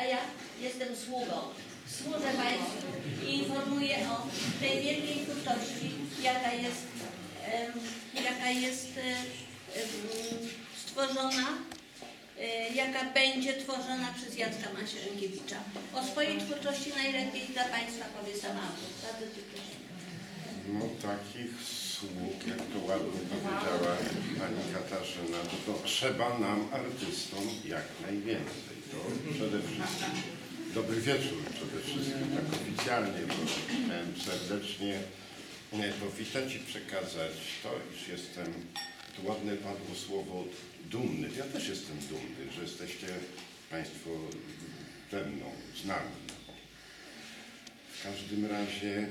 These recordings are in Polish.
ja jestem sługą. Służę Państwu i informuję o tej wielkiej twórczości, jaka jest stworzona, jaka będzie tworzona przez Jacka Masierękiewicza. O swojej twórczości najlepiej dla Państwa powie sam autor. Bardzo dziękuję. No takich sług, jak to ładnie powiedziała pani Katarzyna, to trzeba nam, artystom, jak najwięcej. To przede wszystkim. Dobry wieczór przede wszystkim, tak oficjalnie, bo chciałem serdecznie powitać i przekazać to, iż jestem, tu ładne padło słowo dumny. Ja też jestem dumny, że jesteście Państwo ze mną, z nami. W każdym razie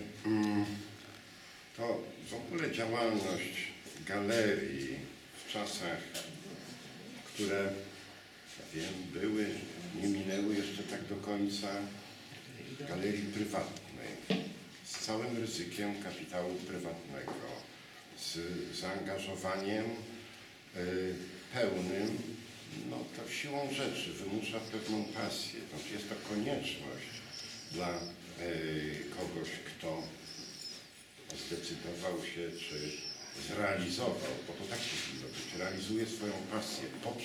to w ogóle działalność galerii w czasach, które wiem, były, nie minęły jeszcze tak do końca, galerii prywatnej, z całym ryzykiem kapitału prywatnego, z zaangażowaniem pełnym, no to siłą rzeczy wymusza pewną pasję. Znaczy jest to konieczność dla kogoś, kto zdecydował się, czy zrealizował, bo to tak powinno być, realizuje swoją pasję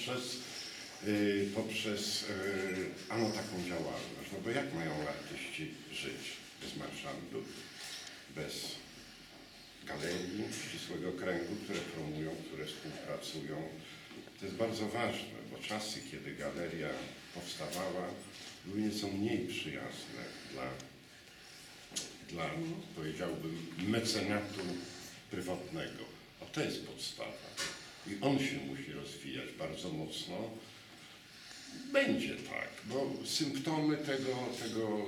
poprzez taką działalność. No bo jak mają artyści żyć bez marszandów, bez galerii, ścisłego kręgu, które promują, które współpracują. To jest bardzo ważne, bo czasy, kiedy galeria powstawała, były nieco mniej przyjazne dla powiedziałbym, mecenatu prywatnego. O, to jest podstawa. I on się musi rozwijać bardzo mocno. Będzie tak, bo symptomy tego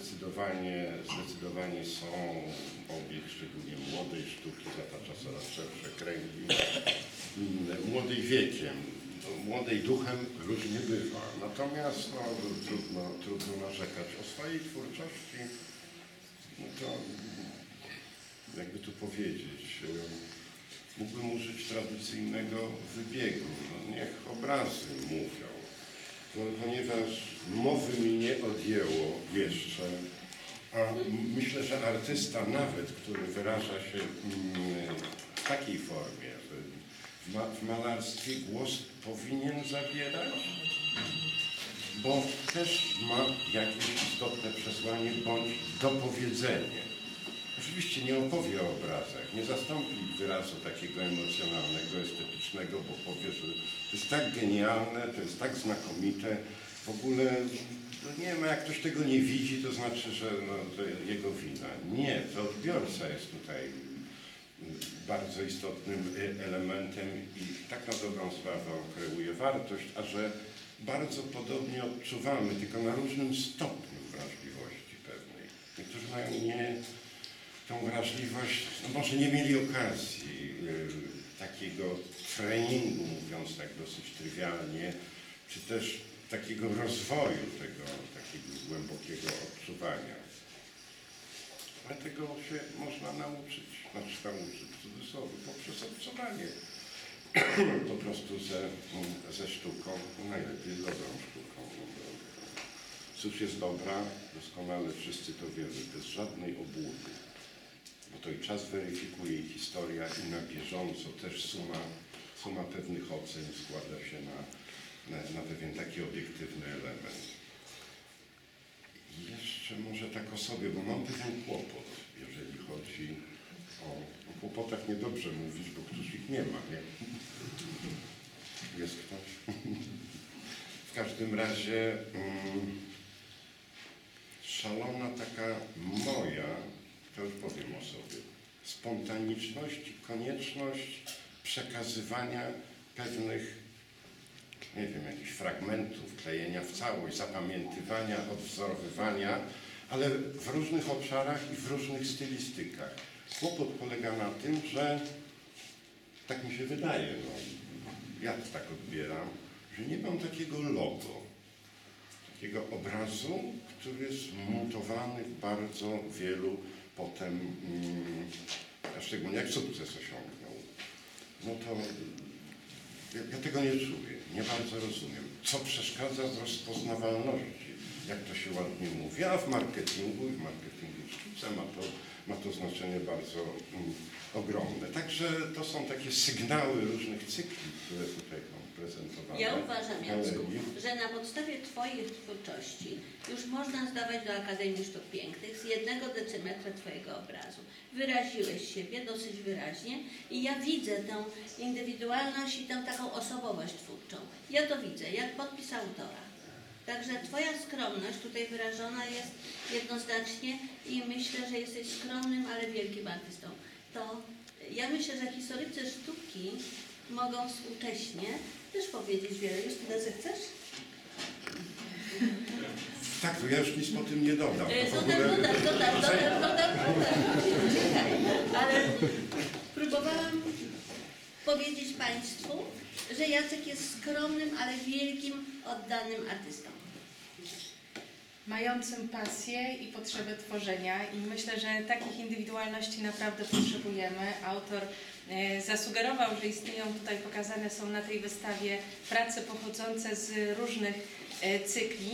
zdecydowanie są. Obieg szczególnie młodej sztuki zatacza coraz szersze kręgi. Młodej wiekiem, młodej duchem różnie bywa. Natomiast trudno narzekać o swojej twórczości. No to jakby tu powiedzieć, mógłbym użyć tradycyjnego wybiegu. No niech obrazy mówią. Ponieważ mowy mi nie odjęło jeszcze, a myślę, że artysta nawet, który wyraża się w takiej formie, że w malarstwie głos powinien zabierać, bo też ma jakieś istotne przesłanie bądź dopowiedzenie. Oczywiście nie opowie o obrazach, nie zastąpi wyrazu takiego emocjonalnego, estetycznego, bo powie, że to jest tak genialne, to jest tak znakomite, w ogóle no nie ma, jak ktoś tego nie widzi, to znaczy, że to jego wina. Nie, to odbiorca jest tutaj bardzo istotnym elementem i tak na dobrą sprawę kreuje wartość, a że bardzo podobnie odczuwamy, tylko na różnym stopniu wrażliwości pewnej. Niektórzy mają tą wrażliwość, no może nie mieli okazji takiego treningu, mówiąc tak dosyć trywialnie, czy też takiego rozwoju tego takiego głębokiego odczuwania. Ale tego się można nauczyć, w cudzysłowie, poprzez obcowanie po prostu ze sztuką, najlepiej z dobrą sztuką. Cóż jest dobra, doskonale wszyscy to wiemy, bez żadnej obłudy. Bo to i czas weryfikuje, i historia, i na bieżąco też suma pewnych ocen składa się na pewien taki obiektywny element. I jeszcze może tak o sobie, bo mam pewien kłopot, jeżeli chodzi o kłopotach niedobrze mówić, bo któż ich nie ma, nie? Jest ktoś? W każdym razie szalona taka moja, to już powiem o sobie, spontaniczność i konieczność przekazywania pewnych, nie wiem, jakichś fragmentów, klejenia w całość, zapamiętywania, odwzorowywania, ale w różnych obszarach i w różnych stylistykach. Kłopot polega na tym, że tak mi się wydaje, no, ja to tak odbieram, że nie mam takiego logo, takiego obrazu, który jest montowany w bardzo wielu potem, a szczególnie jak sukces osiągnął. No to ja tego nie czuję, nie bardzo rozumiem. Co przeszkadza w rozpoznawalności? jak to się ładnie mówi, a w marketingu sztuce ma to znaczenie bardzo ogromne. Także to są takie sygnały różnych cykli, które tutaj są prezentowane. Ja uważam, Jacku, galerii. że na podstawie Twoich twórczości już można zdawać do Akademii Sztuk Pięknych z 1 decymetra Twojego obrazu. Wyraziłeś siebie dosyć wyraźnie i ja widzę tę indywidualność i tę taką osobowość twórczą. Ja to widzę, jak podpis autora. Także Twoja skromność tutaj wyrażona jest jednoznacznie i myślę, że jesteś skromnym, ale wielkim artystą. To ja myślę, że historycy sztuki mogą współcześnie też powiedzieć wiele. Justyna, zechcesz? Tak, to ja już nic po tym nie dodam. Dodam. Ale próbowałam powiedzieć Państwu, że Jacek jest skromnym, ale wielkim, oddanym artystą. Mającym pasję i potrzebę tworzenia i myślę, że takich indywidualności naprawdę potrzebujemy. Autor zasugerował, że istnieją tutaj, pokazane są na tej wystawie prace pochodzące z różnych cykli,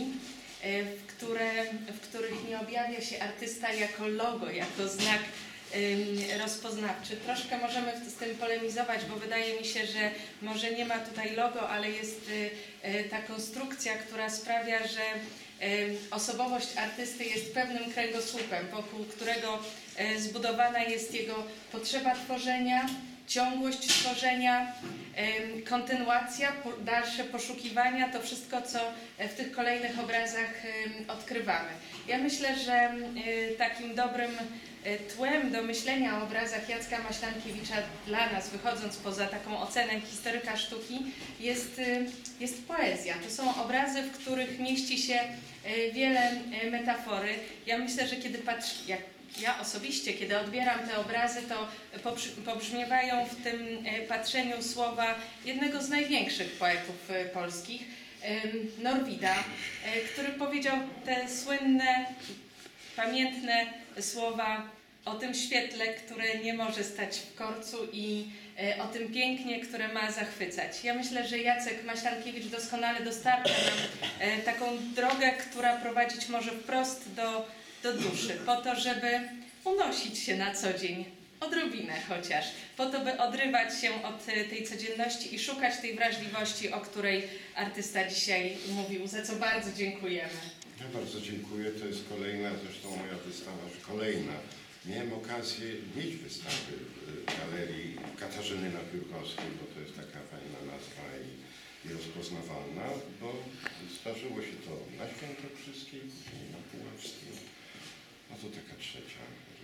w których nie objawia się artysta jako logo, jako znak rozpoznawczy. Troszkę możemy z tym polemizować, bo wydaje mi się, że może nie ma tutaj logo, ale jest ta konstrukcja, która sprawia, że osobowość artysty jest pewnym kręgosłupem, wokół którego zbudowana jest jego potrzeba tworzenia, ciągłość tworzenia, kontynuacja, dalsze poszukiwania, to wszystko, co w tych kolejnych obrazach odkrywamy. Ja myślę, że takim dobrym tłem do myślenia o obrazach Jacka Maślankiewicza dla nas, wychodząc poza taką ocenę historyka sztuki, jest poezja. To są obrazy, w których mieści się wiele metafory. Ja myślę, że ja osobiście, kiedy odbieram te obrazy, to pobrzmiewają w tym patrzeniu słowa jednego z największych poetów polskich, Norwida, który powiedział te słynne, pamiętne słowa o tym świetle, które nie może stać w korcu i o tym pięknie, które ma zachwycać. Ja myślę, że Jacek Maślankiewicz doskonale dostarcza nam taką drogę, która prowadzić może wprost do duszy, po to, żeby unosić się na co dzień, odrobinę chociaż, po to, by odrywać się od tej codzienności i szukać tej wrażliwości, o której artysta dzisiaj mówił, za co bardzo dziękujemy. Ja bardzo dziękuję. To jest kolejna, zresztą moja wystawa kolejna. Miałem okazję mieć wystawy w Galerii Katarzyny Napiórkowskiej, bo to jest taka fajna nazwa i rozpoznawalna, bo zdarzyło się to na Świętokrzyskiej, później na Puławskiej. No to taka trzecia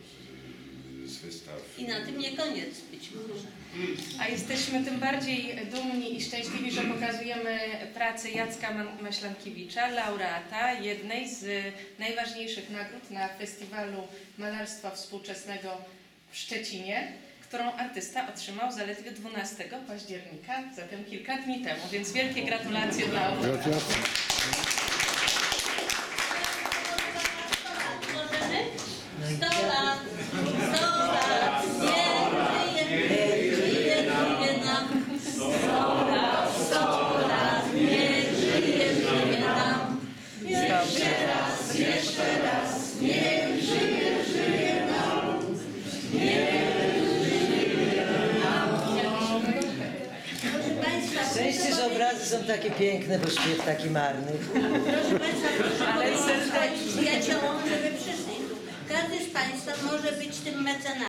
z wystaw. I na tym nie koniec być może. A jesteśmy tym bardziej dumni i szczęśliwi, że pokazujemy pracę Jacka Maślankiewicza, laureata jednej z najważniejszych nagród na Festiwalu Malarstwa Współczesnego w Szczecinie, którą artysta otrzymał zaledwie 12 października, zatem kilka dni temu, więc wielkie gratulacje dla autora. Możemy? 100 lat, 100 lat, niech żyje nam. 100 lat, 100 lat, niech żyje nam. Jeszcze raz, niech żyje nam. Proszę Państwa, Szczęście, że obrazy są takie piękne, bo śpiew taki marny. proszę Państwa, proszę powiedzieć swoim przyjaciołom, żeby przyszli. Każdy z Państwa może być tym mecenatem.